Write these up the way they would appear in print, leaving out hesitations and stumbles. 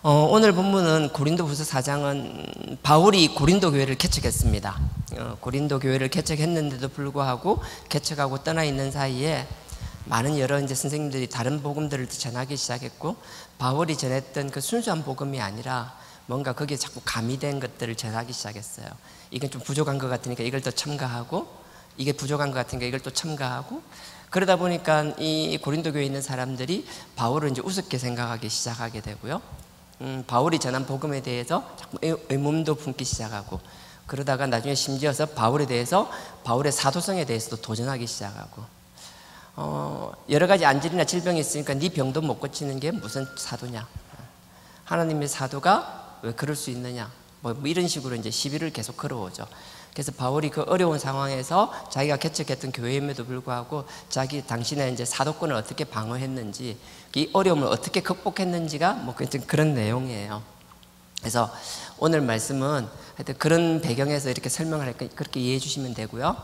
오늘 본문은 고린도후서 4장은 바울이 고린도 교회를 개척했습니다. 고린도 교회를 개척했는데도 불구하고 개척하고 떠나 있는 사이에 많은 여러 이제 선생님들이 다른 복음들을 전하기 시작했고, 바울이 전했던 그 순수한 복음이 아니라 뭔가 거기에 자꾸 가미된 것들을 전하기 시작했어요. 이게 좀 부족한 것 같으니까 이걸 또 첨가하고, 이게 부족한 것 같으니까 이걸 또 첨가하고, 그러다 보니까 이 고린도 교회에 있는 사람들이 바울을 이제 우습게 생각하기 시작하게 되고요. 바울이 전한 복음에 대해서 자꾸 의문도 품기 시작하고, 그러다가 나중에 심지어서 바울에 대해서, 바울의 사도성에 대해서도 도전하기 시작하고, 여러 가지 안질이나 질병이 있으니까 네 병도 못 고치는 게 무슨 사도냐, 하나님의 사도가 왜 그럴 수 있느냐, 뭐 이런 식으로 이제 시비를 계속 걸어오죠. 그래서 바울이 그 어려운 상황에서 자기가 개척했던 교회임에도 불구하고 당신의 이제 사도권을 어떻게 방어했는지, 이 어려움을 어떻게 극복했는지가 뭐 그런 내용이에요. 그래서 오늘 말씀은 하여튼 그런 배경에서 이렇게 설명을 할까, 그렇게 이해해 주시면 되고요.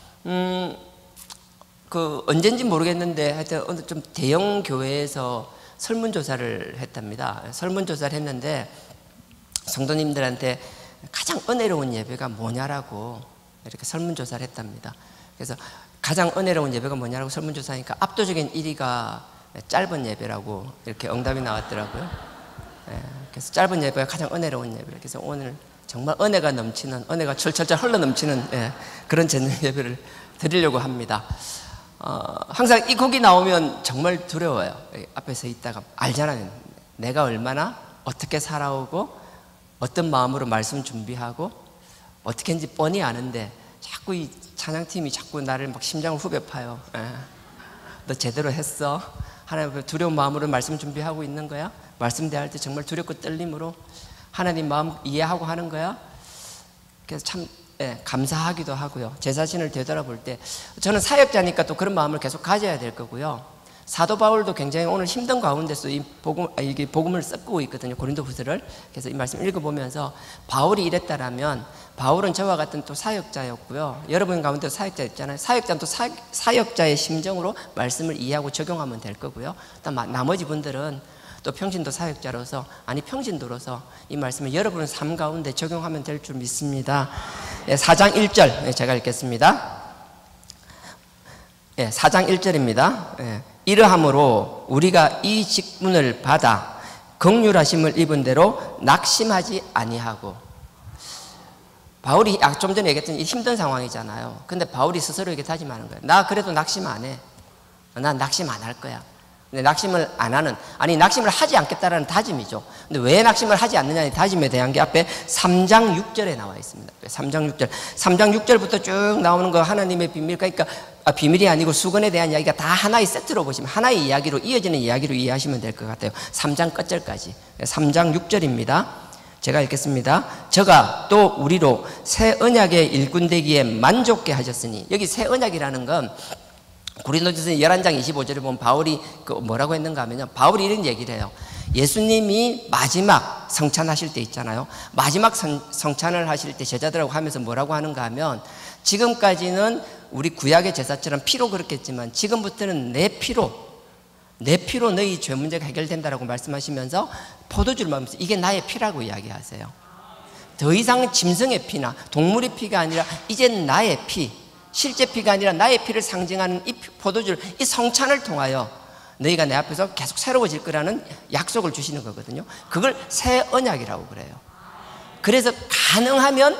언젠지 모르겠는데 하여튼 오늘 좀 대형 교회에서 설문조사를 했답니다. 설문조사를 했는데 성도님들한테 가장 은혜로운 예배가 뭐냐라고 이렇게 설문조사를 했답니다. 그래서 가장 은혜로운 예배가 뭐냐라고 설문조사하니까 압도적인 1위가 짧은 예배라고 이렇게 응답이 나왔더라고요. 그래서 짧은 예배가 가장 은혜로운 예배. 그래서 오늘 정말 은혜가 넘치는, 은혜가 철철철 흘러 넘치는 그런 저녁 예배를 드리려고 합니다. 항상 이 곡이 나오면 정말 두려워요. 앞에 서 있다가 알잖아요. 내가 얼마나 어떻게 살아오고 어떤 마음으로 말씀 준비하고 어떻게 했는지 뻔히 아는데 자꾸 이 찬양팀이 자꾸 나를 막 심장을 후벼 파요. 너 제대로 했어? 하나님 두려운 마음으로 말씀 준비하고 있는 거야? 말씀 대할 때 정말 두렵고 떨림으로 하나님 마음 이해하고 하는 거야? 그래서 참 감사하기도 하고요. 제 자신을 되돌아볼 때 저는 사역자니까 또 그런 마음을 계속 가져야 될 거고요. 사도 바울도 굉장히 오늘 힘든 가운데서 이 복음을 섞고 있거든요. 고린도후서를. 그래서 이 말씀 읽어보면서 바울이 이랬다라면 바울은 저와 같은 또 사역자였고요. 여러분 가운데도 사역자 있잖아요. 사역자는 또 사역자의 심정으로 말씀을 이해하고 적용하면 될 거고요. 또 나머지 분들은 또 평신도 사역자로서, 아니 평신도로서 이 말씀을 여러분의 삶 가운데 적용하면 될 줄 믿습니다. 4장 1절 제가 읽겠습니다. 4장 1절입니다. 이러함으로 우리가 이 직분을 받아 긍휼하심을 입은 대로 낙심하지 아니하고. 바울이 좀 전에 얘기했던 이 힘든 상황이잖아요. 근데 바울이 스스로 이렇게 다짐하는 거예요. 나 그래도 낙심 안 해. 난 낙심 안 할 거야. 근데 낙심을 안 하는, 아니 낙심을 하지 않겠다라는 다짐이죠. 근데 왜 낙심을 하지 않느냐의 다짐에 대한 게 앞에 3장 6절에 나와 있습니다. 3장 6절. 3장 6절부터 쭉 나오는 거 하나님의 비밀, 그러니까 비밀이 아니고 수건에 대한 이야기가 다 하나의 세트로 보시면 하나의 이야기로, 이어지는 이야기로 이해하시면 될 것 같아요. 3장 끝절까지. 3장 6절입니다. 제가 읽겠습니다. 저가 또 우리로 새 언약의 일꾼 되기에 만족케 하셨으니. 여기 새 언약이라는 건 고린도전서 11장 25절에 보면 바울이 뭐라고 했는가 하면요, 바울이 이런 얘기를 해요. 예수님이 마지막 성찬하실 때 있잖아요. 마지막 성찬을 하실 때 제자들하고 하면서 뭐라고 하는가 하면, 지금까지는 우리 구약의 제사처럼 피로 그렇겠지만 지금부터는 내 피로 너희 죄 문제가 해결된다라고 말씀하시면서 포도주를 마시면서 이게 나의 피라고 이야기하세요. 더 이상 짐승의 피나 동물의 피가 아니라 이젠 나의 피, 실제 피가 아니라 나의 피를 상징하는 이 포도주를, 이 성찬을 통하여 너희가 내 앞에서 계속 새로워질 거라는 약속을 주시는 거거든요. 그걸 새 언약이라고 그래요. 그래서 가능하면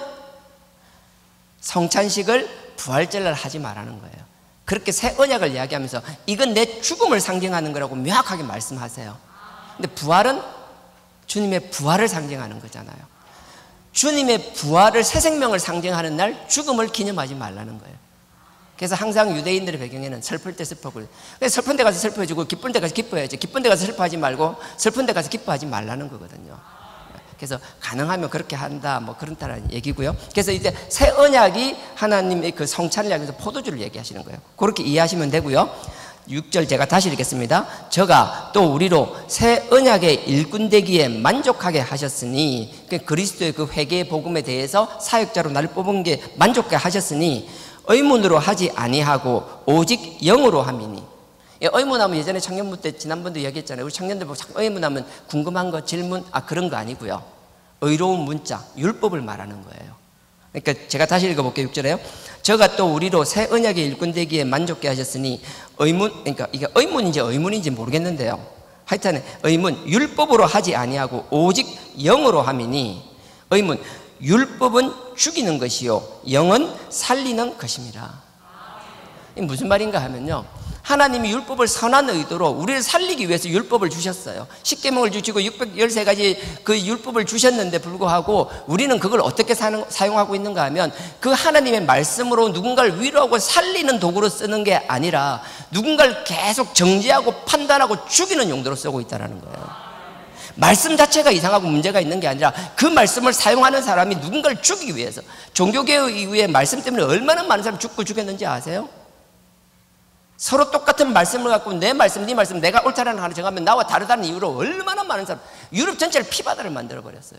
성찬식을 부활절날 하지 말라는 거예요. 그렇게 새 언약을 이야기하면서 이건 내 죽음을 상징하는 거라고 명확하게 말씀하세요. 근데 부활은 주님의 부활을 상징하는 거잖아요. 주님의 부활을, 새 생명을 상징하는 날 죽음을 기념하지 말라는 거예요. 그래서 항상 유대인들의 배경에는 슬플 때 슬프고, 슬픈 데 가서 슬퍼해주고 기쁜 데 가서 기뻐해야지, 기쁜 데 가서 슬퍼하지 말고 슬픈 데 가서 기뻐하지 말라는 거거든요. 그래서 가능하면 그렇게 한다, 뭐 그렇다는 얘기고요. 그래서 이제 새 언약이 하나님의 그 성찬을 이야기해서 포도주를 얘기하시는 거예요. 그렇게 이해하시면 되고요. 6절 제가 다시 읽겠습니다. 저가 또 우리로 새 언약의 일꾼 되기에 만족하게 하셨으니, 그리스도의 그 회개의 복음에 대해서 사역자로 나를 뽑은 게 만족하게 하셨으니 의문으로 하지 아니하고 오직 영으로 함이니. 의문하면 예전에 청년부 때 지난번도 얘기했잖아요. 우리 청년들 보고 의문하면 궁금한 거, 질문, 그런 거 아니고요. 의로운 문자, 율법을 말하는 거예요. 그러니까 제가 다시 읽어볼게요. 6절에요. 저가 또 우리로 새 언약의 일꾼 되기에 만족케 하셨으니 그러니까 이게 의문인지 의문인지 모르겠는데요. 하여튼 의문, 율법으로 하지 아니하고 오직 영으로 함이니 의문, 율법은 죽이는 것이요 영은 살리는 것입니다. 이게 무슨 말인가 하면요, 하나님이 율법을 선한 의도로 우리를 살리기 위해서 율법을 주셨어요. 십계명을 주시고 613가지 그 율법을 주셨는데 불구하고 우리는 그걸 어떻게 사용하고 있는가 하면 그 하나님의 말씀으로 누군가를 위로하고 살리는 도구로 쓰는 게 아니라 누군가를 계속 정죄하고 판단하고 죽이는 용도로 쓰고 있다는 거예요. 말씀 자체가 이상하고 문제가 있는 게 아니라 그 말씀을 사용하는 사람이 누군가를 죽이기 위해서. 종교개혁 이후에 말씀 때문에 얼마나 많은 사람이 죽고 죽였는지 아세요? 서로 똑같은 말씀을 갖고 내 말씀, 네 말씀, 내가 옳다라는 하나를 정하면 나와 다르다는 이유로 얼마나 많은 사람, 유럽 전체를 피바다를 만들어버렸어요.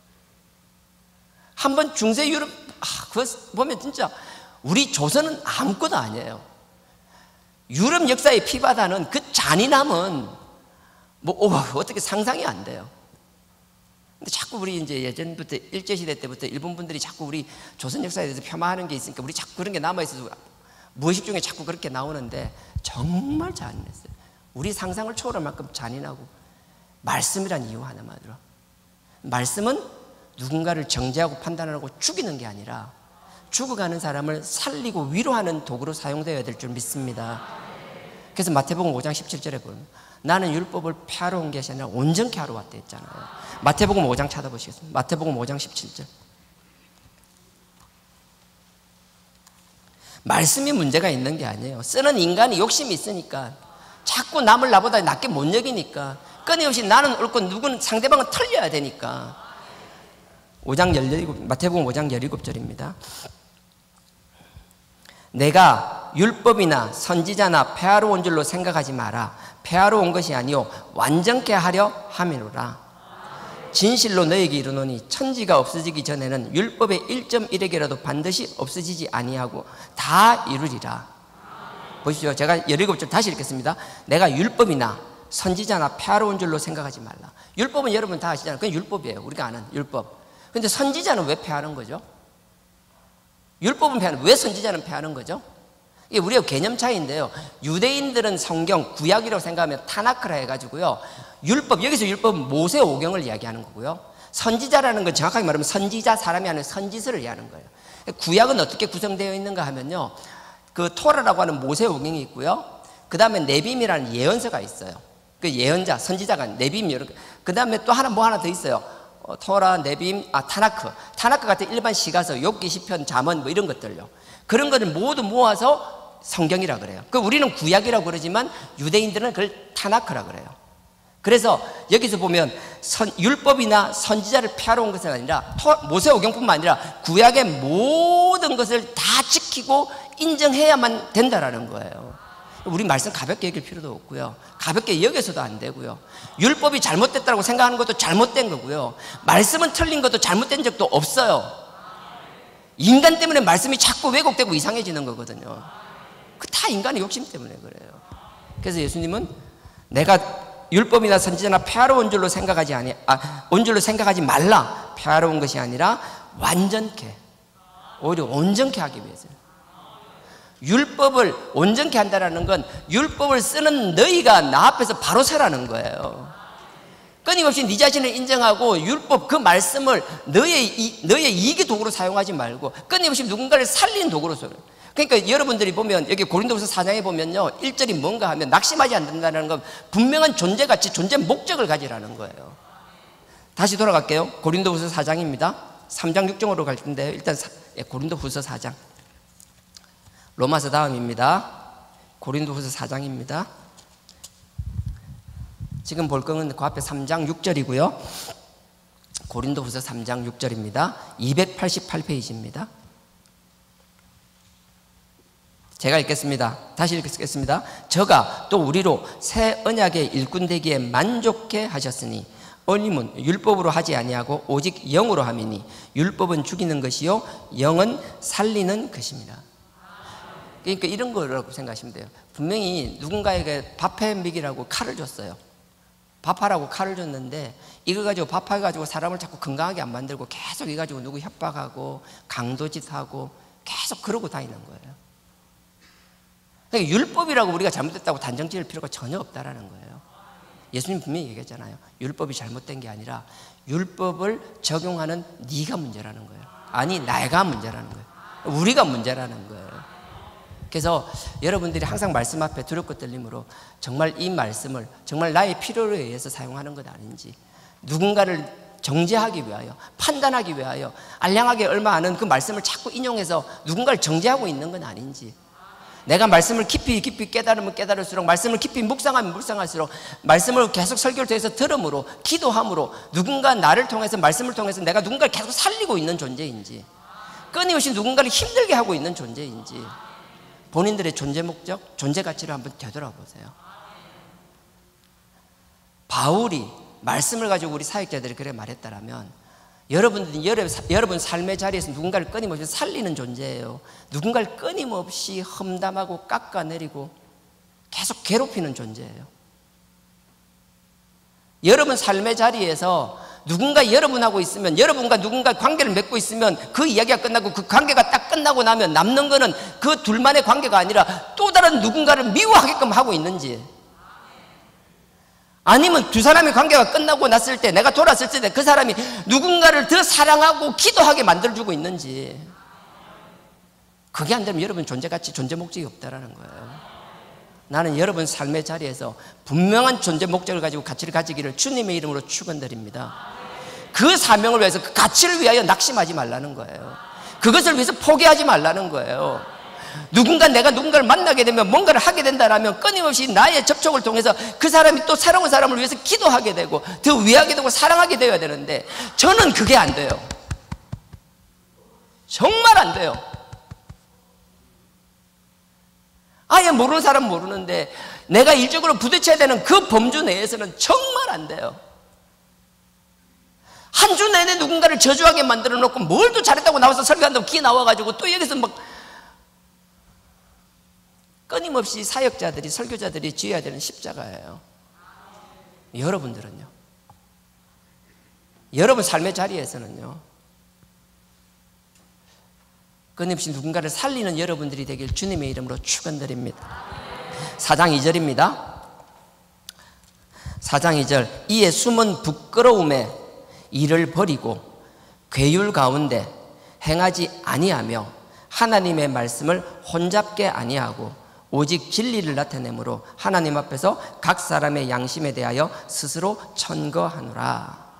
한번 중세 유럽, 그거 보면 진짜 우리 조선은 아무것도 아니에요. 유럽 역사의 피바다는 그 잔인함은 어떻게 상상이 안 돼요. 근데 자꾸 우리 이제 예전부터 일제시대 때부터 일본 분들이 자꾸 우리 조선 역사에 대해서 폄하하는 게 있으니까 우리 자꾸 그런 게 남아있어서 무의식 중에 자꾸 그렇게 나오는데 정말 잔인했어요. 우리 상상을 초월할 만큼 잔인하고, 말씀이란 이유 하나만으로. 말씀은 누군가를 정죄하고 판단하고 죽이는 게 아니라 죽어가는 사람을 살리고 위로하는 도구로 사용되어야 될 줄 믿습니다. 그래서 마태복음 5장 17절에 보면 나는 율법을 폐하러 온 것이 아니라 온전케 하러 왔다 했잖아요. 마태복음 5장 찾아보시겠습니다. 마태복음 5장 17절. 말씀이 문제가 있는 게 아니에요. 쓰는 인간이 욕심이 있으니까, 자꾸 남을 나보다 낮게 못 여기니까, 끊임없이 나는 옳고 누구는 상대방은 틀려야 되니까. 5장 17, 마태복음 5장 17절입니다. 내가 율법이나 선지자나 폐하러 온 줄로 생각하지 마라. 폐하러 온 것이 아니요 완전케 하려 함이로라. 진실로 너에게 이르노니 천지가 없어지기 전에는 율법의 1.1에게라도 반드시 없어지지 아니하고 다 이루리라. 보십시오. 제가 17절 다시 읽겠습니다. 내가 율법이나 선지자나 폐하러 온 줄로 생각하지 말라. 율법은 여러분 다 아시잖아요. 그건 율법이에요. 우리가 아는 율법. 근데 선지자는 왜 폐하는 거죠? 율법은 폐하는, 왜 선지자는 폐하는 거죠? 이게 우리가 개념 차이인데요. 유대인들은 성경, 구약이라고 생각하면 타나크라 해가지고요. 율법, 여기서 율법은 모세오경을 이야기하는 거고요. 선지자라는 건 정확하게 말하면 선지자, 사람이 하는 선지서를 이야기하는 거예요. 구약은 어떻게 구성되어 있는가 하면요, 그 토라라고 하는 모세오경이 있고요. 그 다음에 네빔이라는 예언서가 있어요. 그 예언자, 선지자가 네빔, 그 다음에 또 하나 더 있어요. 토라, 네빔, 타나크. 타나크 같은 일반 시가서, 욥기, 시편, 잠언 이런 것들요. 그런 것을 모두 모아서 성경이라 그래요. 그 우리는 구약이라고 그러지만 유대인들은 그걸 타나크라 그래요. 그래서 여기서 보면 율법이나 선지자를 폐하러 온 것은 아니라 모세오경뿐만 아니라 구약의 모든 것을 다 지키고 인정해야만 된다라는 거예요. 우리 말씀 가볍게 여길 필요도 없고요. 가볍게 여겨서도 안 되고요. 율법이 잘못됐다고 생각하는 것도 잘못된 거고요. 말씀은 틀린 것도 잘못된 적도 없어요. 인간 때문에 말씀이 자꾸 왜곡되고 이상해지는 거거든요. 그 다 인간의 욕심 때문에 그래요. 그래서 예수님은 내가 율법이나 선지자나 폐하러 온 줄로 생각하지 말라. 폐하러 온 것이 아니라 완전케, 오히려 온전케 하기 위해서요. 율법을 온전케 한다는 건 율법을 쓰는 너희가 나 앞에서 바로 서라는 거예요. 끊임없이 네 자신을 인정하고 율법 그 말씀을 너의 이익의 도구로 사용하지 말고 끊임없이 누군가를 살리는 도구로 써요. 그러니까 여러분들이 보면 여기 고린도후서 4장에 보면요, 1절이 뭔가 하면 낙심하지 않는다는 건 분명한 존재가치, 존재 목적을 가지라는 거예요. 다시 돌아갈게요. 고린도후서 4장입니다. 3장 6절로 갈 텐데요. 일단 고린도후서 4장. 로마서 다음입니다. 고린도후서 4장입니다. 지금 볼 거는 그 앞에 3장 6절이고요. 고린도후서 3장 6절입니다. 288페이지입니다. 제가 읽겠습니다. 다시 읽겠습니다. 저가 또 우리로 새 언약의 일꾼 되기에 만족해 하셨으니 어님은 율법으로 하지 아니하고 오직 영으로 함이니 율법은 죽이는 것이요 영은 살리는 것입니다. 그러니까 이런 거라고 생각하시면 돼요. 분명히 누군가에게 밥해 먹이라고 칼을 줬어요. 밥하라고 칼을 줬는데 이거 가지고 밥해가지고 사람을 자꾸 건강하게 안 만들고 계속 이거 가지고 누구 협박하고 강도짓하고 계속 그러고 다니는 거예요. 그러니까 율법이라고 우리가 잘못됐다고 단정 지을 필요가 전혀 없다라는 거예요. 예수님 분명히 얘기했잖아요. 율법이 잘못된 게 아니라 율법을 적용하는 네가 문제라는 거예요. 아니 내가 문제라는 거예요. 우리가 문제라는 거예요. 그래서 여러분들이 항상 말씀 앞에 두렵고 떨림으로 정말 이 말씀을 정말 나의 필요에 의해서 사용하는 것 아닌지, 누군가를 정죄하기 위하여, 판단하기 위하여 알량하게 얼마 아는 그 말씀을 자꾸 인용해서 누군가를 정죄하고 있는 건 아닌지, 내가 말씀을 깊이 깨달으면 깨달을수록, 말씀을 깊이 묵상하면 묵상할수록, 말씀을 계속 설교를 통해서 들음으로, 기도함으로 누군가 나를 통해서, 말씀을 통해서 내가 누군가를 계속 살리고 있는 존재인지, 끊임없이 누군가를 힘들게 하고 있는 존재인지, 본인들의 존재 목적, 존재 가치를 한번 되돌아보세요. 바울이 말씀을 가지고 우리 사역자들이 그래 말했다라면, 여러분들이 여러분 삶의 자리에서 누군가를 끊임없이 살리는 존재예요. 누군가를 끊임없이 험담하고 깎아내리고 계속 괴롭히는 존재예요. 여러분 삶의 자리에서 누군가 여러분하고 있으면, 여러분과 누군가 관계를 맺고 있으면 그 이야기가 끝나고 그 관계가 딱 끝나고 나면 남는 거는 그 둘만의 관계가 아니라 또 다른 누군가를 미워하게끔 하고 있는지, 아니면 두 사람의 관계가 끝나고 났을 때, 내가 돌아섰을 때 그 사람이 누군가를 더 사랑하고 기도하게 만들어주고 있는지, 그게 안 되면 여러분 존재 가치, 존재 목적이 없다라는 거예요. 나는 여러분 삶의 자리에서 분명한 존재 목적을 가지고 가치를 가지기를 주님의 이름으로 축원드립니다. 그 사명을 위해서, 그 가치를 위하여 낙심하지 말라는 거예요. 그것을 위해서 포기하지 말라는 거예요. 내가 누군가를 만나게 되면, 뭔가를 하게 된다라면 끊임없이 나의 접촉을 통해서 그 사람이 또 새로운 사람을 위해서 기도하게 되고 더 위하게 되고 사랑하게 되어야 되는데, 저는 그게 안 돼요. 정말 안 돼요. 아예 모르는 사람 모르는데 내가 일적으로 부딪혀야 되는 그 범주 내에서는 정말 안 돼요. 한 주 내내 누군가를 저주하게 만들어 놓고, 뭘 또 잘했다고 나와서 설교한다고 기 나와가지고 또 여기서 막 끊임없이 사역자들이, 설교자들이 지어야 되는 십자가예요. 여러분들은요, 여러분 삶의 자리에서는요, 끊임없이 누군가를 살리는 여러분들이 되길 주님의 이름으로 축원드립니다. 4장 2절입니다. 4장 2절. 이에 숨은 부끄러움에 일을 버리고 괴율 가운데 행하지 아니하며 하나님의 말씀을 혼잡게 아니하고 오직 진리를 나타내므로 하나님 앞에서 각 사람의 양심에 대하여 스스로 천거하노라.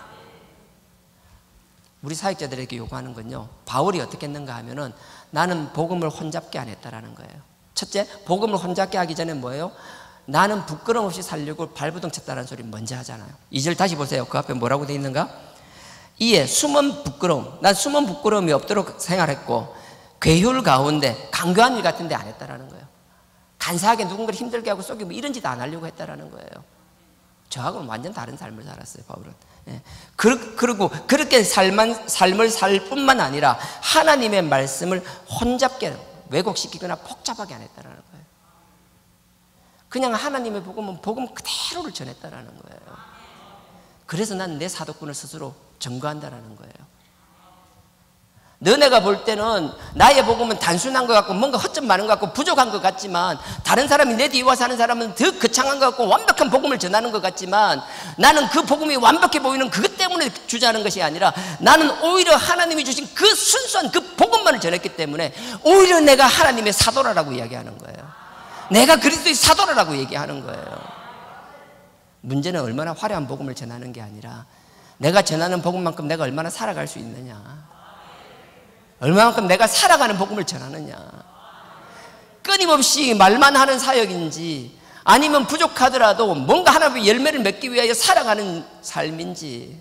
우리 사역자들에게 요구하는 건요, 바울이 어떻게 했는가 하면은, 나는 복음을 혼잡게 안 했다라는 거예요. 첫째, 복음을 혼잡게 하기 전에 뭐예요? 나는 부끄럼 없이 살려고 발부둥 쳤다는 소리 먼저 하잖아요. 2절 다시 보세요. 그 앞에 뭐라고 되어 있는가? 이에 숨은 부끄러움, 난 숨은 부끄러움이 없도록 생활했고 괴율 가운데, 강교한 일 같은 데 안 했다라는 거예요. 간사하게 누군가를 힘들게 하고 속이고 이런 짓 안 하려고 했다라는 거예요. 저하고는 완전 다른 삶을 살았어요, 바울은. 예. 그리고 그렇게 삶을 살 뿐만 아니라 하나님의 말씀을 혼잡게, 왜곡시키거나 복잡하게 안 했다라는 거예요. 그냥 하나님의 복음은 복음 그대로를 전했다라는 거예요. 그래서 난 내 사도권을 스스로 점거한다라는 거예요. 너네가 볼 때는 나의 복음은 단순한 것 같고 뭔가 허점 많은 것 같고 부족한 것 같지만, 다른 사람이 내 뒤에 와서 하는 사람은 더 거창한 것 같고 완벽한 복음을 전하는 것 같지만, 나는 그 복음이 완벽해 보이는 그것 때문에 주장하는 것이 아니라, 나는 오히려 하나님이 주신 그 순수한 그 복음만을 전했기 때문에 오히려 내가 하나님의 사도라고 이야기하는 거예요. 내가 그리스도의 사도라고 얘기하는 거예요. 문제는 얼마나 화려한 복음을 전하는 게 아니라, 내가 전하는 복음만큼 내가 얼마나 살아갈 수 있느냐, 얼마만큼 내가 살아가는 복음을 전하느냐. 끊임없이 말만 하는 사역인지, 아니면 부족하더라도 뭔가 하나님의 열매를 맺기 위하여 살아가는 삶인지.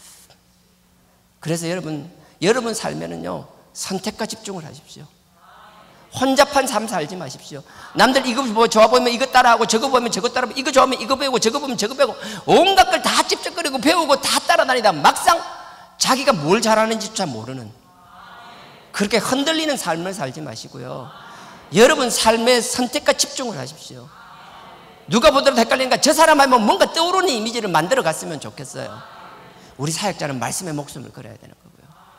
그래서 여러분 삶에는요, 선택과 집중을 하십시오. 혼잡한 삶 살지 마십시오. 남들 이거 좋아보면 이거 따라하고, 저거 보면 저거 따라하고, 이거 좋아하면 이거 배우고, 저거 보면 저거 배우고, 온갖 걸 다 찝쩍거리고 배우고 다 따라다니다 막상 자기가 뭘 잘하는지조차 모르는, 그렇게 흔들리는 삶을 살지 마시고요, 여러분 삶의 선택과 집중을 하십시오. 누가 보더라도 헷갈리니까 저 사람 하면 뭔가 떠오르는 이미지를 만들어 갔으면 좋겠어요. 우리 사역자는 말씀에 목숨을 걸어야 되는 거고요.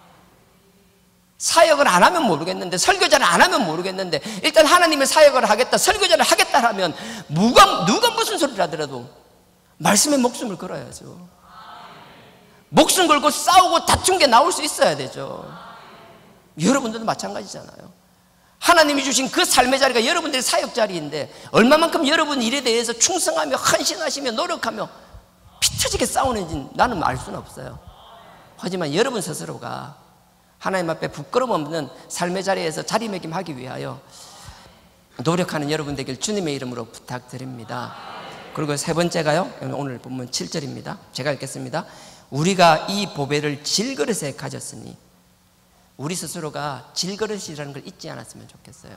사역을 안 하면 모르겠는데, 설교자를 안 하면 모르겠는데, 일단 하나님의 사역을 하겠다, 설교자를 하겠다 하면 누가 무슨 소리를 하더라도 말씀에 목숨을 걸어야죠. 목숨 걸고 싸우고 다툰 게 나올 수 있어야 되죠. 여러분들도 마찬가지잖아요. 하나님이 주신 그 삶의 자리가 여러분들의 사역 자리인데, 얼마만큼 여러분 일에 대해서 충성하며 헌신하시며 노력하며 피터지게 싸우는지 나는 알 수는 없어요. 하지만 여러분 스스로가 하나님 앞에 부끄러움 없는 삶의 자리에서 자리매김하기 위하여 노력하는 여러분 되길 주님의 이름으로 부탁드립니다. 그리고 세 번째가요, 오늘 본문 7절입니다. 제가 읽겠습니다. 우리가 이 보배를 질그릇에 가졌으니, 우리 스스로가 질그릇이라는 걸 잊지 않았으면 좋겠어요.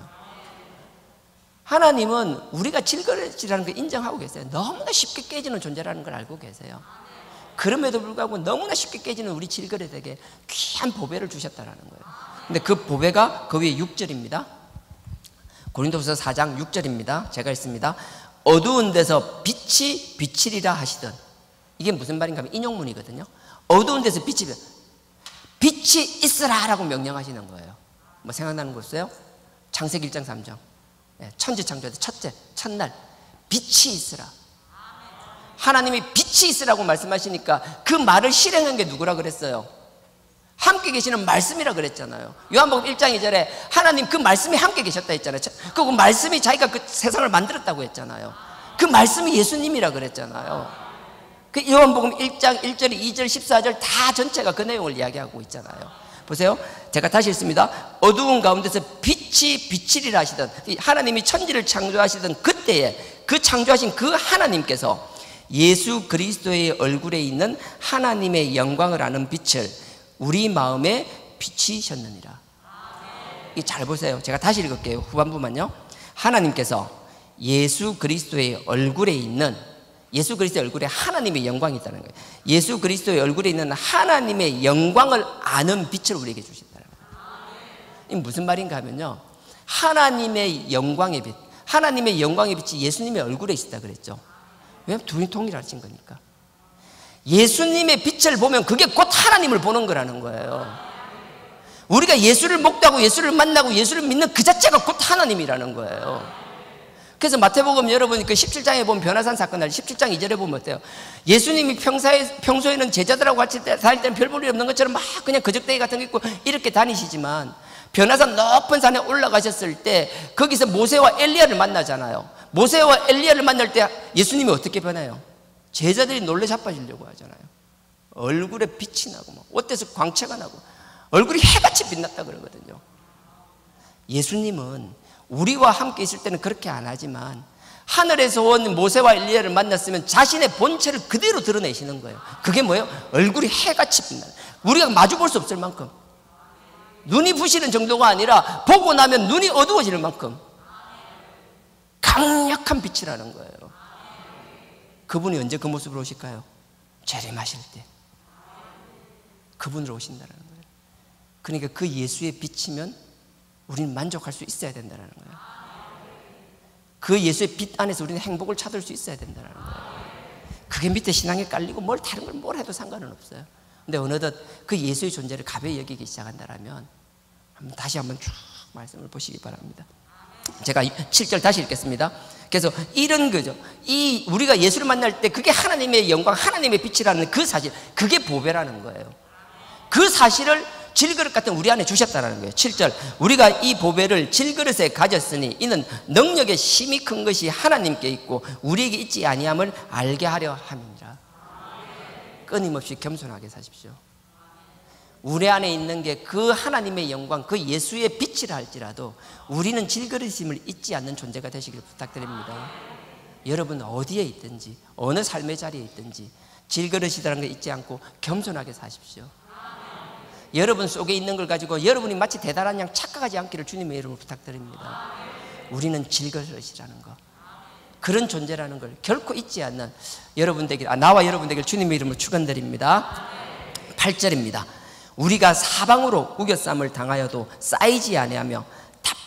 하나님은 우리가 질그릇이라는 걸 인정하고 계세요. 너무나 쉽게 깨지는 존재라는 걸 알고 계세요. 그럼에도 불구하고 너무나 쉽게 깨지는 우리 질그릇에게 귀한 보배를 주셨다는 거예요. 근데 그 보배가 그 위에 6절입니다. 고린도후서 4장 6절입니다. 제가 읽습니다. 어두운 데서 빛이 비치리라 하시던, 이게 무슨 말인가 하면 인용문이거든요. 어두운 데서 빛이 있으라 라고 명령하시는 거예요. 뭐 생각나는 거 있어요? 창세기 1장 3장. 천지 창조할 때 첫째, 첫날 빛이 있으라. 하나님이 빛이 있으라고 말씀하시니까 그 말을 실행한 게 누구라 그랬어요? 함께 계시는 말씀이라 그랬잖아요. 요한복음 1장 2절에 하나님 그 말씀이 함께 계셨다 했잖아요. 그 말씀이 자기가 그 세상을 만들었다고 했잖아요. 그 말씀이 예수님이라 그랬잖아요. 그 요한복음 1장 1절, 2절, 14절 다 전체가 그 내용을 이야기하고 있잖아요. 보세요. 제가 다시 읽습니다. 어두운 가운데서 빛이 비치리라 하시던, 하나님이 천지를 창조하시던 그때에 그 창조하신 그 하나님께서 예수 그리스도의 얼굴에 있는 하나님의 영광을 아는 빛을 우리 마음에 비치셨느니라. 이 잘 보세요. 제가 다시 읽을게요. 후반부만요. 하나님께서 예수 그리스도의 얼굴에 있는, 예수 그리스도의 얼굴에 하나님의 영광이 있다는 거예요. 예수 그리스도의 얼굴에 있는 하나님의 영광을 아는 빛을 우리에게 주신다는 거예요. 이게 무슨 말인가 하면요, 하나님의 영광의 빛, 하나님의 영광의 빛이 예수님의 얼굴에 있다 그랬죠. 왜냐하면 둘이 동일하신 거니까. 예수님의 빛을 보면 그게 곧 하나님을 보는 거라는 거예요. 우리가 예수를 목도하고 예수를 만나고 예수를 믿는 그 자체가 곧 하나님이라는 거예요. 그래서 마태복음 여러분 그 17장에 보면 변화산 사건 날 17장 2절에 보면 어때요? 예수님이 평소에는 제자들하고 같이 다닐 때는 별 볼일 없는 것처럼 막 그냥 거적대기 같은 거 입고 이렇게 다니시지만, 변화산 높은 산에 올라가셨을 때 거기서 모세와 엘리야를 만나잖아요. 모세와 엘리야를 만날 때 예수님이 어떻게 변해요? 제자들이 놀래 자빠지려고 하잖아요. 얼굴에 빛이 나고 막 옷에서 광채가 나고 얼굴이 해같이 빛났다 그러거든요. 예수님은 우리와 함께 있을 때는 그렇게 안 하지만 하늘에서 온 모세와 엘리야를 만났으면 자신의 본체를 그대로 드러내시는 거예요. 그게 뭐예요? 얼굴이 해같이 빛나요. 우리가 마주 볼 수 없을 만큼, 눈이 부시는 정도가 아니라 보고 나면 눈이 어두워지는 만큼 강력한 빛이라는 거예요. 그분이 언제 그 모습으로 오실까요? 재림하실 때 그분으로 오신다는 거예요. 그러니까 그 예수의 빛이면 우리는 만족할 수 있어야 된다는 거예요. 그 예수의 빛 안에서 우리는 행복을 찾을 수 있어야 된다는 거예요. 그게 밑에 신앙에 깔리고 다른 걸 뭘 해도 상관은 없어요. 근데 어느덧 그 예수의 존재를 가벼이 여기기 시작한다면 다시 한번 쭉 말씀을 보시기 바랍니다. 제가 7절 다시 읽겠습니다. 그래서 이런 거죠. 우리가 예수를 만날 때 그게 하나님의 영광, 하나님의 빛이라는 그 사실, 그게 보배라는 거예요. 그 사실을 질그릇 같은 우리 안에 주셨다는 거예요. 7절, 우리가 이 보배를 질그릇에 가졌으니 이는 능력의 힘이 큰 것이 하나님께 있고 우리에게 있지 아니함을 알게 하려 함이니라. 끊임없이 겸손하게 사십시오. 우리 안에 있는 게 그 하나님의 영광, 그 예수의 빛이라 할지라도 우리는 질그릇임을 잊지 않는 존재가 되시길 부탁드립니다. 여러분 어디에 있든지 어느 삶의 자리에 있든지 질그릇이라는 걸 잊지 않고 겸손하게 사십시오. 여러분 속에 있는 걸 가지고 여러분이 마치 대단한 양 착각하지 않기를 주님의 이름으로 부탁드립니다. 우리는 질그릇이라는 거, 그런 존재라는 걸 결코 잊지 않는 여러분 되길, 나와 여러분 되길 주님의 이름으로 축원드립니다. 8절입니다. 우리가 사방으로 우겨쌈을 당하여도 쌓이지 아니하며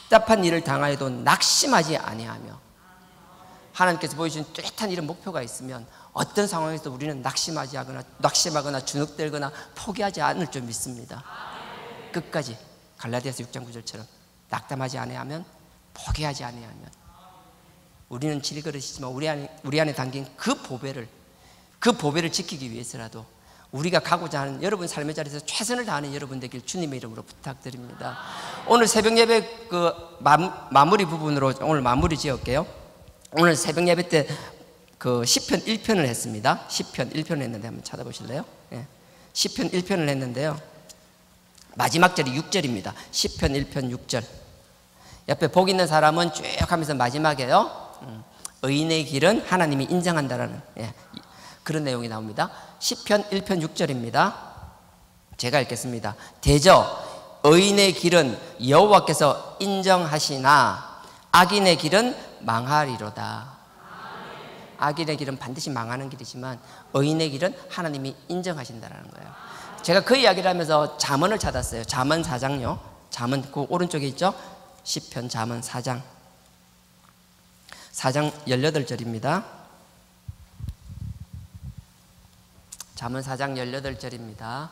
답답한 일을 당하여도 낙심하지 아니하며, 하나님께서 보여주신 뚜렷한 이런 목표가 있으면 어떤 상황에서 우리는 낙심하거나 주눅들거나 포기하지 않을 줄 믿습니다. 끝까지 갈라디아서 6장 9절처럼 낙담하지 아니하면, 포기하지 아니하면, 우리는 질그릇이지만 우리 안에 담긴 그 보배를 지키기 위해서라도 우리가 가고자 하는 여러분 삶의 자리에서 최선을 다하는 여러분 되길 주님의 이름으로 부탁드립니다. 오늘 새벽 예배 그 마무리 부분으로 오늘 마무리 지을게요. 오늘 새벽 예배 때 그 시편 1편을 했습니다. 시편 1편을 했는데 한번 찾아보실래요? 예. 시편 1편을 했는데요, 마지막 절이 6절입니다. 시편 1편 6절. 옆에 복 있는 사람은 쭉 하면서 마지막에요, 의인의 길은 하나님이 인정한다라는, 예, 그런 내용이 나옵니다. 시편 1편 6절입니다. 제가 읽겠습니다. 대저 의인의 길은 여호와께서 인정하시나 악인의 길은 망하리로다. 악인의 길은 반드시 망하는 길이지만 의인의 길은 하나님이 인정하신다는 거예요. 제가 그 이야기를 하면서 잠언을 찾았어요. 잠언 4장요. 잠언 그 오른쪽에 있죠? 시편 잠언 4장 18절입니다. 잠언 4장 18절입니다.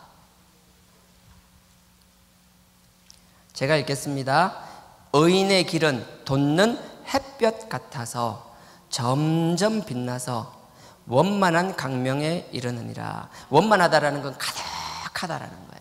제가 읽겠습니다. 의인의 길은 돋는 햇볕 같아서 점점 빛나서 원만한 강명에 이르느니라. 원만하다라는 건 가득하다라는 거예요.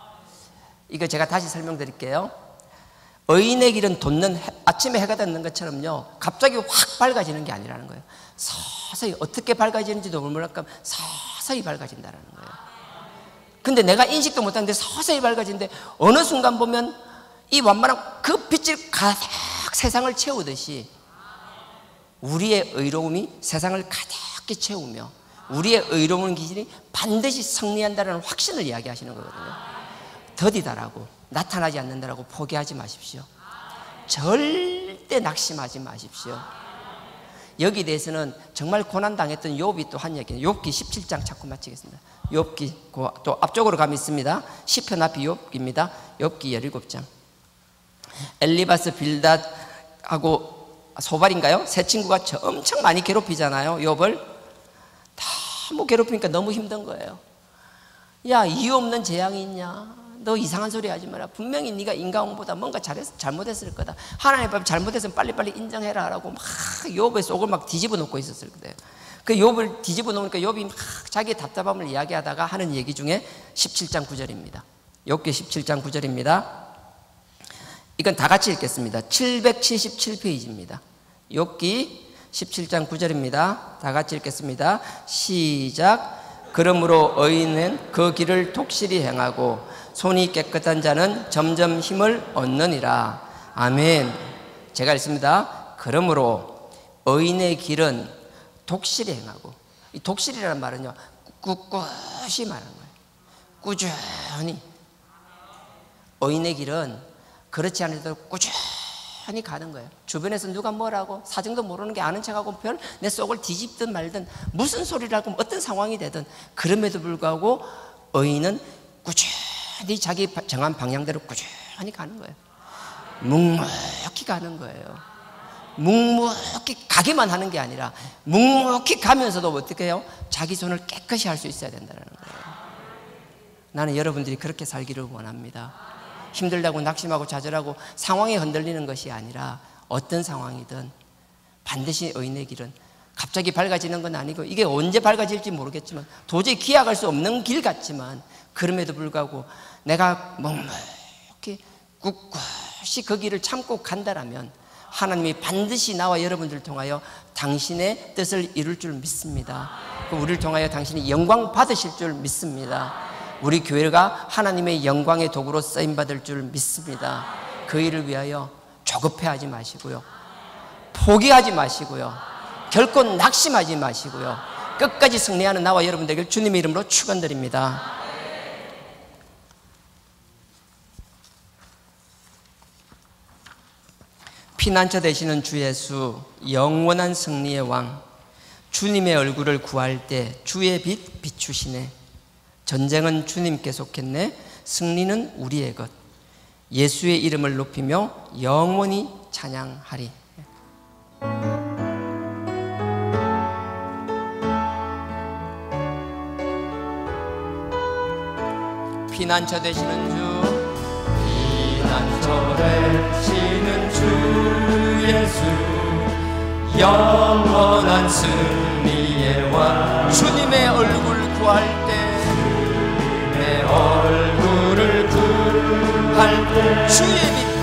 이거 제가 다시 설명드릴게요. 의인의 길은 돋는 아침에 해가 돋는 것처럼요, 갑자기 확 밝아지는 게 아니라는 거예요. 서서히, 어떻게 밝아지는지도 모르니까 서서히 밝아진다는 거예요. 근데 내가 인식도 못하는데 서서히 밝아지는데 어느 순간 보면 이 완만한 그 빛이 가득 세상을 채우듯이 우리의 의로움이 세상을 가득히 채우며 우리의 의로운 기질이 반드시 승리한다는 확신을 이야기하시는 거거든요. 더디다라고, 나타나지 않는다라고 포기하지 마십시오. 절대 낙심하지 마십시오. 여기 대해서는 정말 고난당했던 욥이 또 한 얘기예요. 욥기 17장 찾고 마치겠습니다. 욥기 또 앞쪽으로 가면 있습니다. 시편 앞이 욥기입니다. 욥기 17장. 엘리바스 빌닷하고 소발인가요? 세 친구가 엄청 많이 괴롭히잖아요, 욥을. 너무 괴롭히니까 너무 힘든 거예요. 야, 이유 없는 재앙이 있냐? 너 이상한 소리 하지 마라. 분명히 네가 인간보다 뭔가 잘못했을 거다. 하나님 앞에 잘못했으면 빨리빨리 인정해라 라고 막 욥의 속을 막 뒤집어 놓고 있었을 거예요. 그 욥을 뒤집어 놓으니까 욥이 막 자기의 답답함을 이야기하다가 하는 얘기 중에 17장 9절입니다. 욥기 17장 9절입니다. 이건 다 같이 읽겠습니다. 777페이지입니다. 욥기 17장 9절입니다. 다 같이 읽겠습니다. 시작. 그러므로 의인은 그 길을 독실히 행하고 손이 깨끗한 자는 점점 힘을 얻느니라. 아멘. 제가 읽습니다. 그러므로 의인의 길은 독실히 행하고, 이 독실이라는 말은요, 꿋꿋이 말하는 거예요. 꾸준히. 의인의 길은 그렇지 않아도 꾸준히 가는 거예요. 주변에서 누가 뭐라고 사정도 모르는 게 아는 척하고 별 내 속을 뒤집든 말든 무슨 소리를 하고 어떤 상황이 되든 그럼에도 불구하고 의인은 꾸준히 자기 정한 방향대로 꾸준히 가는 거예요. 묵묵히 가는 거예요. 묵묵히 가기만 하는 게 아니라 묵묵히 가면서도 어떻게 해요? 자기 손을 깨끗이 할 수 있어야 된다는 거예요. 나는 여러분들이 그렇게 살기를 원합니다. 힘들다고 낙심하고 좌절하고 상황에 흔들리는 것이 아니라 어떤 상황이든 반드시 의인의 길은 갑자기 밝아지는 건 아니고, 이게 언제 밝아질지 모르겠지만 도저히 기약할 수 없는 길 같지만 그럼에도 불구하고 내가 묵묵히 꿋꿋이 그 길을 참고 간다라면 하나님이 반드시 나와 여러분들을 통하여 당신의 뜻을 이룰 줄 믿습니다. 우리를 통하여 당신이 영광 받으실 줄 믿습니다. 우리 교회가 하나님의 영광의 도구로 쓰임받을 줄 믿습니다. 그 일을 위하여 조급해하지 마시고요, 포기하지 마시고요, 결코 낙심하지 마시고요, 끝까지 승리하는 나와 여러분 되길 주님의 이름으로 축원드립니다. 피난처 되시는 주 예수, 영원한 승리의 왕, 주님의 얼굴을 구할 때 주의 빛 비추시네. 전쟁은 주님께 속했네. 승리는 우리의 것. 예수의 이름을 높이며 영원히 찬양하리. 피난처 되시는 주, 피난처 되시는 주 예수, 영원한 승리의 왕. 주님의 얼굴 구할 때, 주님의 얼굴을 구할 때 주의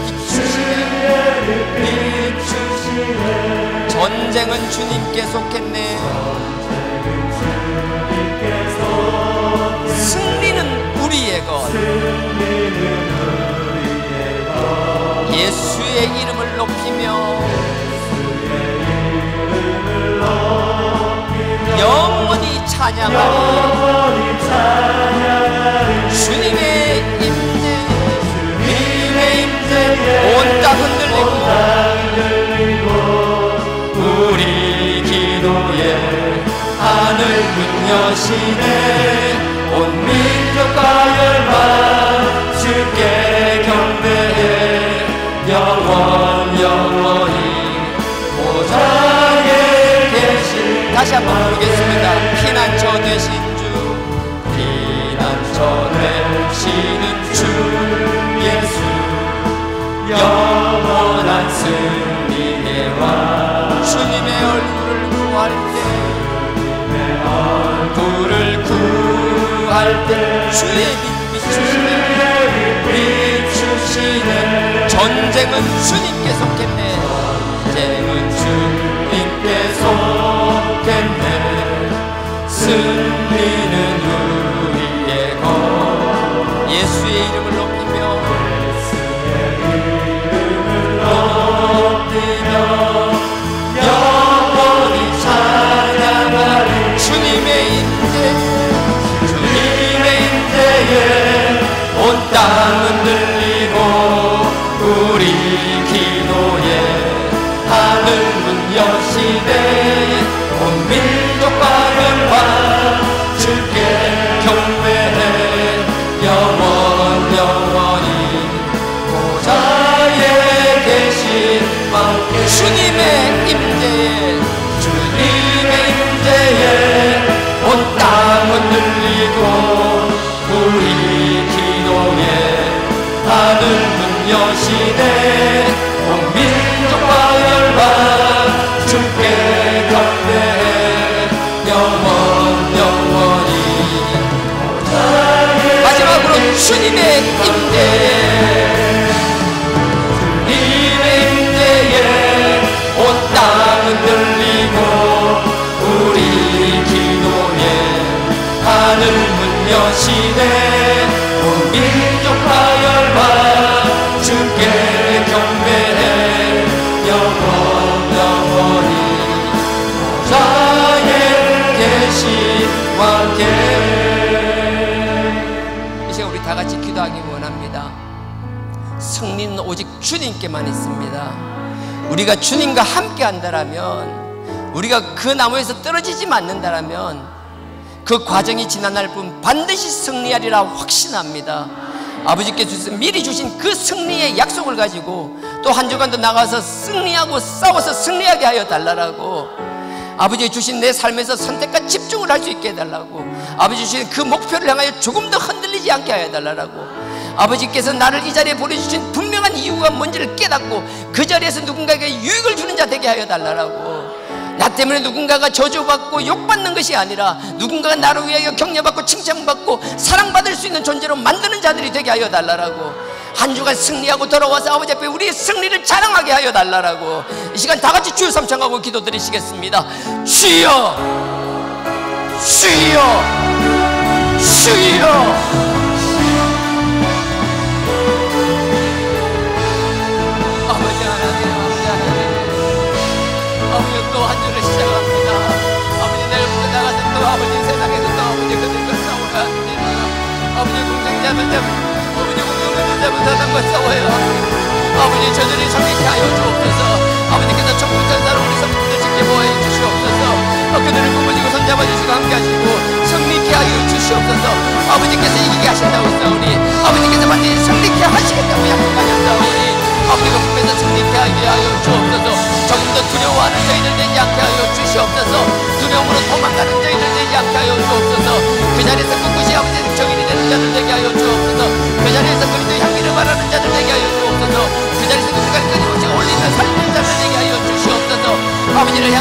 빛 비추시네. 전쟁은 주님께 속했네. 승리는 우리의 것. 예수의 이름을 높이며 영원히 찬양하리. 주님의 임재, 주님의 임재 온 땅 흔들리고 우리 기도에 하늘 문 여시네. 온 민족과 열방 주께 경배해. 영원히 보좌에 계신. 다시 한번 부르겠습니다. 피난처 되신 주, 피난처 되시는 주 예수, 영원한 승리의 왕. 주님의 얼굴을 구할 때 주의 빛 비추시네. 전쟁은 주님께 속했네. 전쟁은 주님께 속했네. 승리는 우리의 것. 예수의 이름을 높이며 영원히 찬양하리. 주님의 임재, 온 땅 흔들리고 우리 기도에 하늘 문 여시네. 온 민족과 열방 주께 경배해. 영원히 보좌에 계신 왕께. 주님의 임재에, 주님의 임재에 온 땅 흔들리고 우리 기도에 하늘 문 여시네. 온 민족과 열방 주께 경배해. 영원히. 마지막으로 주님의 임재에, 주님의 임재에 온 땅 흔들리고 우리 기도에 하늘 문 여시네. 온 민족과 열방 주께 경배해. 영원히 보좌에 계신 왕께. 이 시간 우리 다 같이 기도하기 원합니다. 승리는 오직 주님께만 있습니다. 우리가 주님과 함께 한다라면, 우리가 그 나무에서 떨어지지 않는다라면 그 과정이 지난날 뿐 반드시 승리하리라 확신합니다. 아버지께서 미리 주신 그 승리의 약속을 가지고 또 한 주간도 나가서 승리하고 싸워서 승리하게 하여 달라고, 아버지 주신 내 삶에서 선택과 집중을 할 수 있게 해달라고, 아버지 주신 그 목표를 향하여 조금 더 흔들리지 않게 하여 달라고, 아버지께서 나를 이 자리에 보내주신 분명한 이유가 뭔지를 깨닫고 그 자리에서 누군가에게 유익을 주는 자 되게 하여 달라고. 나 때문에 누군가가 저주받고 욕받는 것이 아니라 누군가가 나를 위하여 격려받고 칭찬받고 사랑받을 수 있는 존재로 만드는 자들이 되게 하여 달라고. 한 주간 승리하고 돌아와서 아버지 앞에 우리의 승리를 자랑하게 하여 달라고. 이 시간 다 같이 주여 삼창하고 기도드리시겠습니다. 주여, 주여, 주여. 아버지 또 한 주를 시작합니다. 아버지 내일부터 나가서 또 아버지 세상에서 또 아버지 그들과 싸워야 합니다. 아버지 공생자면 아버지 공생자면 사람과 싸워요. 아버지 저들이 성립케 하여 주옵소서. 아버지께서 천국천사로 우리 성도들 지켜보아 주시옵소서. 그들을 품어주고 손잡아 주시고 함께 하시고 성립케 하여 주시옵소서. 아버지께서 이기게 하신다고 싸우니 아버지께서 반드시 성립케 하시겠다고 약속하셨습니다.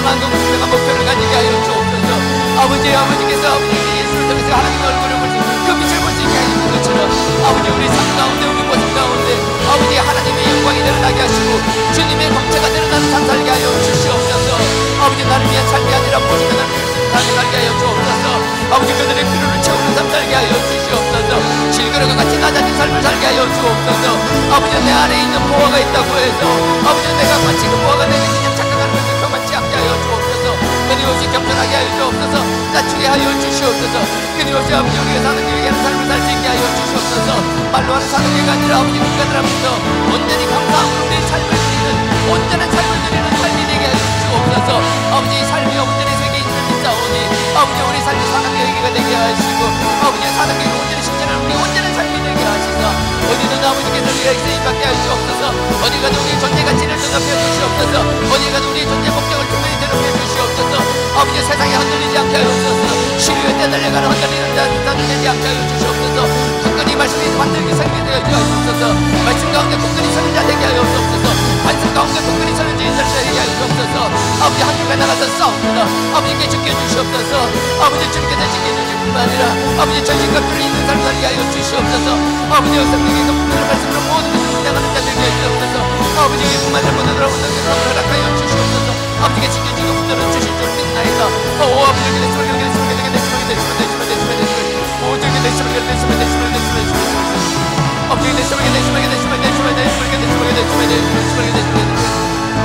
분명한 그 분명한 목표를 가지게 하여 주옵소서. 아버지께서 예수를 통해서 하나님의 얼굴을 볼 수 있는 그 빛을 볼 수 있게 하시는 것처럼 아버지 우리 삶 가운데 우리 모습 가운데 아버지 하나님의 영광이 드러나게 하시고 주님의 광채가 드러나는 삶 살게 하여 주시옵소서. 아버지 나를 위한 삶이 아니라 모든 나를 위한 삶을 살게 하여 주옵소서. 아버지 그들의 필요를 채우는 삶 살게 하여 주시옵소서. 질그릇과 같이 낮아진 삶을 살게 하여 주옵소서. 아버지 내 안에 있는 보화가 있다고 해서 아버지 내가 마치 그 보화가 내게 그냥 착각하는 것을 교만치 않게 하여 주옵소서. 끊임없이 겸손하게 하여 주옵소서. 낮추게 하여 주시옵소서. 끊임없이 아버지 우리가 사는 길 얘기하는 삶을 살 수 있게 하여 주시옵소서. 말로 하는 사는 게 아니라 아버지 눈가들 앞에서 온전히 감사함으로 우리의 삶을 드리는 온전한 삶을 드리는 삶이 되게 하여 주옵소서. 아버지 삶이 온전히 세계에 있는 사오니 아버지 우리 삶이 사랑의 얘기가 되게 하시고 아버지 사랑의 온전히 실천하는 우리 온전한 삶이 되게 하시고 어디든 아버지께서 우리가 쓰임받게 하여 주옵소서. 어디 가도 우리의 존재 가치를 대답해 주시옵소서. 어디 가도 우리의 존재 목적을 분명히 대답해 주시옵소서. 아버지 세상에 흔들리지 않게 하여 주옵소서. 시류에 떠달려가는 흔들리는 자들 되지 않게 하여 주시옵소서. 굳건히 말씀이 만들기 생기게 되게 하여 주옵소서. 말씀 가운데 굳건히 서는 자 되게 하여 주옵소서. 말씀 가운데 굳건히 서는 자들 되게 하여 주옵소서. 아버지 한국에 나가서 싸웁니다. 아버지께 지켜주시옵소서. 아버지 주님께서 지켜주실 뿐만 아니라 아버지 전신과 뿔이 있는 삶을 살게 하여 주시옵소서. 아버지 성령께서 분명한 말씀으로 모든 것을 분명하는 자 되게 하여 주옵소서. 아버지의 그만을 모든 허락하여 주시옵소서. 아버지께 지켜주고 분들은 주실 줄 믿나이다. 아버지 이렇게 됐으면 이렇게 됐으면 이렇게 됐으면 아버지 이렇게 됐으면 이렇게 됐으면 아버지 이렇게 됐으면 이렇게 됐으면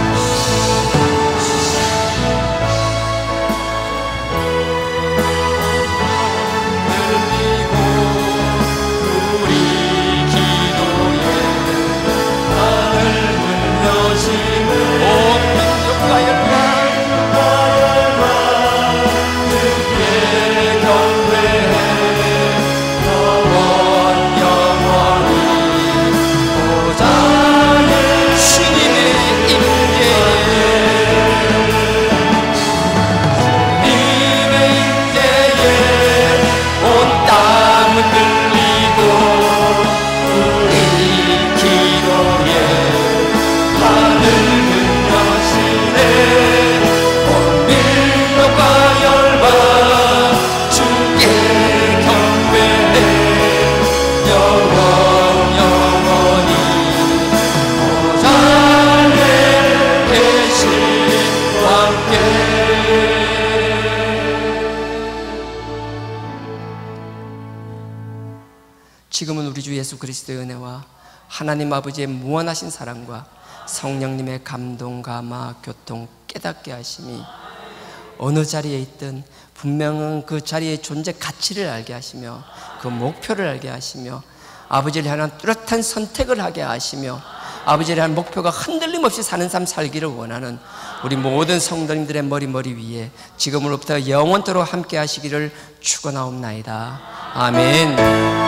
지금은 우리 주 예수 그리스도의 은혜와 하나님 아버지의 무한하신 사랑과 성령님의 감동, 감화, 교통, 깨닫게 하심이 어느 자리에 있든 분명한 그 자리의 존재 가치를 알게 하시며 그 목표를 알게 하시며 아버지를 향한 뚜렷한 선택을 하게 하시며 아버지를 향한 목표가 흔들림 없이 사는 삶 살기를 원하는 우리 모든 성도님들의 머리 위에 지금으로부터 영원토록 함께 하시기를 축원하옵나이다. 아멘.